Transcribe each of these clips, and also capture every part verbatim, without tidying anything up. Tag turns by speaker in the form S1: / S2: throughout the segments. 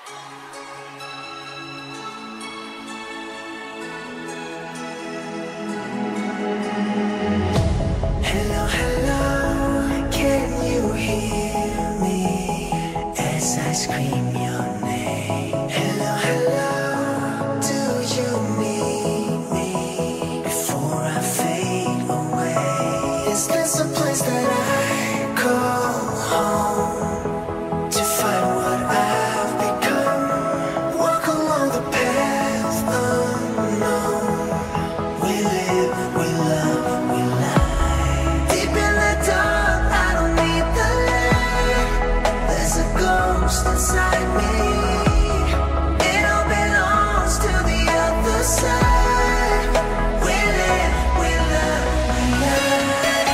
S1: Hello, hello, can you hear me as I scream your name? Hello, hello, do you need me before I fade away? Is this a place that I call home to find what I've become? Walk along the path unknown. We live, we love, we lie. Deep in the dark, I don't need the light. There's a ghost inside me. It all belongs to the other side. We live, we love, we lie.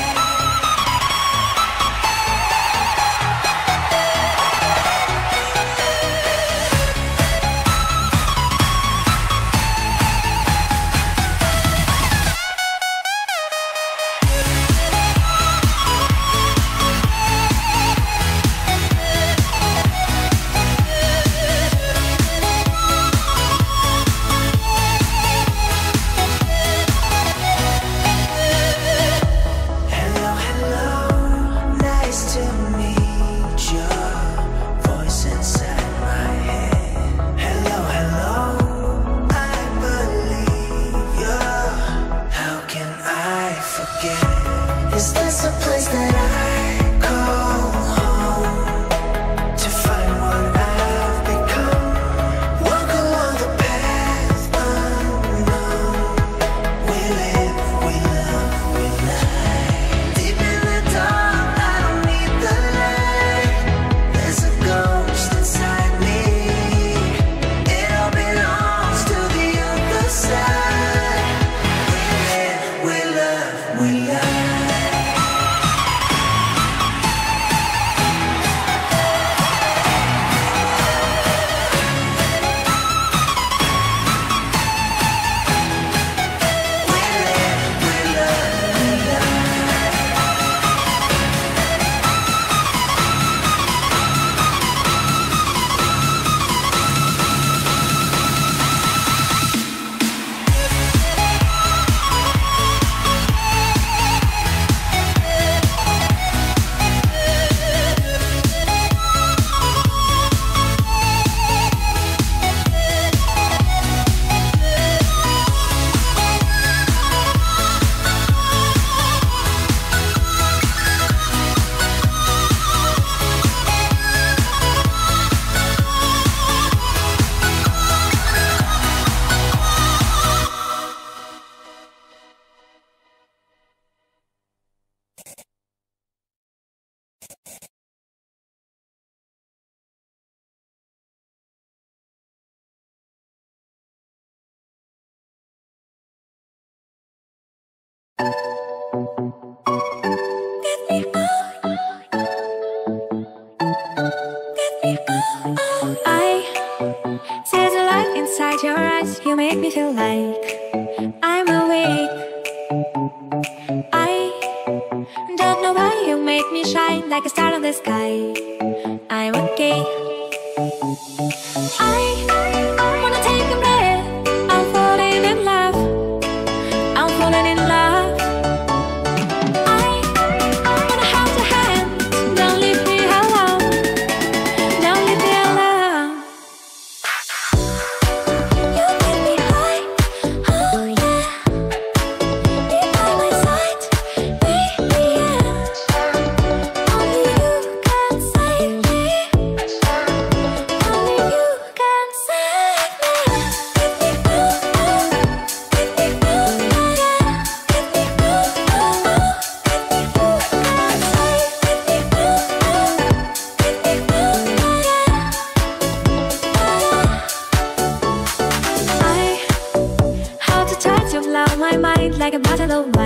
S1: Hello, hello, nice to meet your voice inside my head. Hello, hello, I believe you. How can I forget? Is this a place that I call home to find what I've become? Walk along the path unknown. We live, we love, we lie. Deep in the dark, I don't need the light. There's a ghost inside me. It all belongs to the other side. We live, we love, we lie. We live, we love, we lie.
S2: I see the light inside your eyes. You make me feel like I'm awake. I don't know why you make me shine like a star in the sky. I'm okay. I wanna take a breath. I'm falling in love. I'm falling in love. I wanna hold your hand. Don't leave me alone. Don't leave me alone. You get me high, oh yeah. Be by my side, baby, yeah. Only you can save me. Only you can save me. Get me through, get me through, yeah. Get me through, get me through, can save. Get me through, get me through, yeah. I how to try to blow my mind like a bottle of wine.